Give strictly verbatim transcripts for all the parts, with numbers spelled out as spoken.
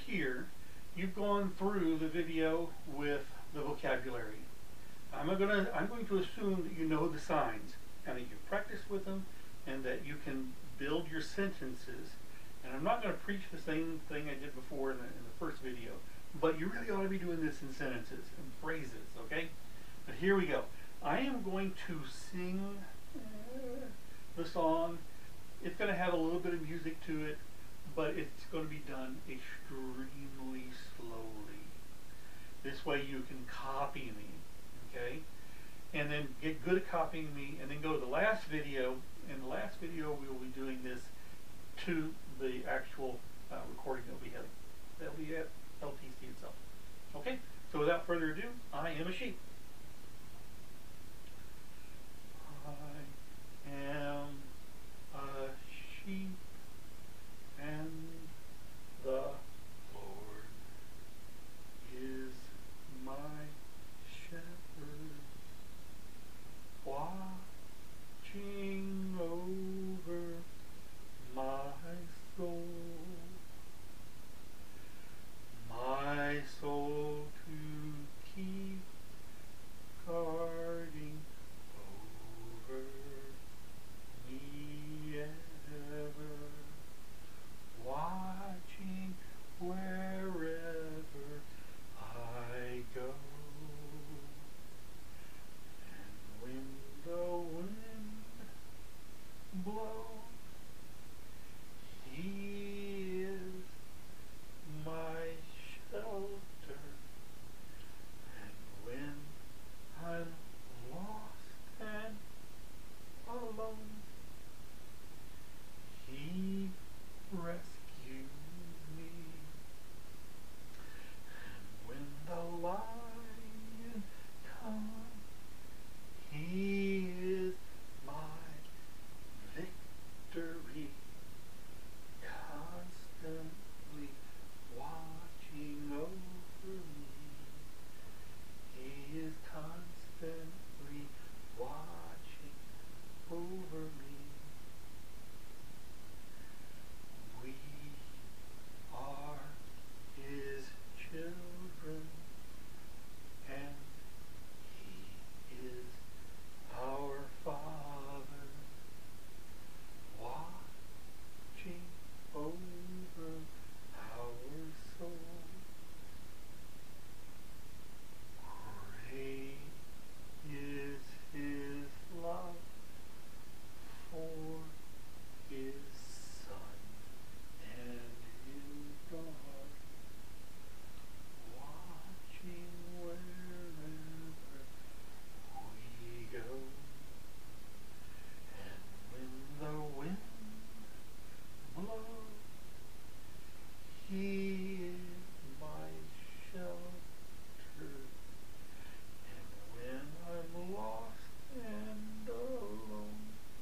here, you've gone through the video with the vocabulary. I'm gonna I'm going to assume that you know the signs and that you've practiced with them and that you can build your sentences. And I'm not going to preach the same thing I did before in the, in the first video, but you really ought to be doing this in sentences and phrases, okay? But here we go. I am going to sing uh, the song. It's going to have a little bit of music to it, but it's going to be done extremely slowly. This way you can copy me, okay? And then get good at copying me, and then go to the last video. In the last video, we will be doing this to the actual uh, recording that we have. That'll be at L T C itself. Okay? So without further ado, I am a sheep. I am a sheep, and the Lord is my shepherd, watching over my soul, my soul to keep guarding over me ever, watching wherever I go. And when the wind blows, He is my shelter. And when I'm lost and alone, He rescues me. And when the lion comes, He is my victory, constantly watching over me. He is constantly watching over me. We are His children, and He is our Father, watching over our soul. Great is His love for His Son and His God, watching wherever we go. And when the wind blows, He is my shelter. And when I'm lost and alone,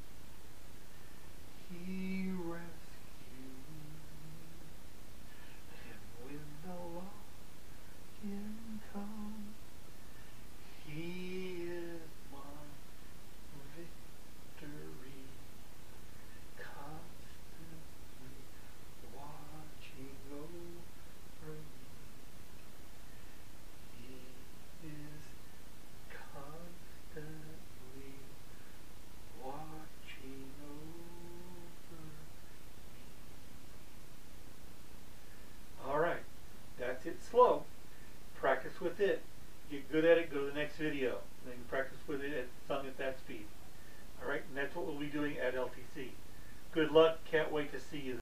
He rescues me. And when the lion comes, He is my victory, constantly watching over me. He is constantly watching over me. Alright, that's it slow. Practice with it. Get good at it, go to the next video. Then practice with it at sung at that speed. Alright, and that's what we'll be doing at L T C. Good luck, can't wait to see you.